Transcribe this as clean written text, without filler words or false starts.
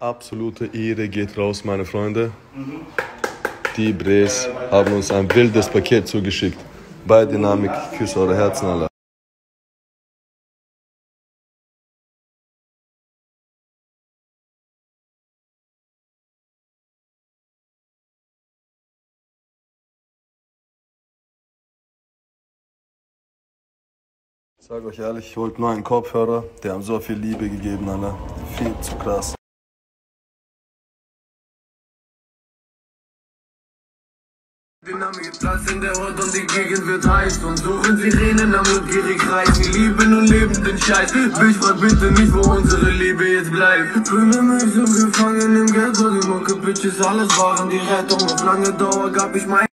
Absolute Ehre geht raus, meine Freunde. Die Bres haben uns ein wildes Paket zugeschickt. Bei Dynamik, küsse eure Herzen, alle. Ich sag euch ehrlich, ich wollte nur einen Kopfhörer. Die haben so viel Liebe gegeben, Alter. Viel zu krass. Dynamik ist Platz in der Ort und die Gegend wird heiß. Und suchen Sirenen am gierig reich. Wir lieben und leben den Scheiß. Bild frag bitte nicht, wo unsere Liebe jetzt bleibt. Fühle mich so gefangen im Ghetto. Die Mucke, Bitches, alles waren die Rettung. Auf lange Dauer gab ich mein